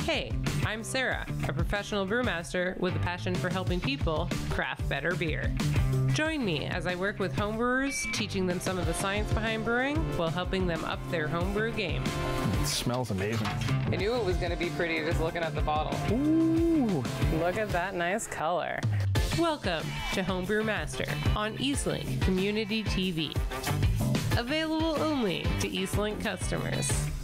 Hey, I'm Sarah, a professional brewmaster with a passion for helping people craft better beer. Join me as I work with homebrewers, teaching them some of the science behind brewing while helping them up their homebrew game. It smells amazing. I knew it was going to be pretty just looking at the bottle. Ooh. Look at that nice color. Welcome to Homebrew Master on Eastlink Community TV. Available only to Eastlink customers.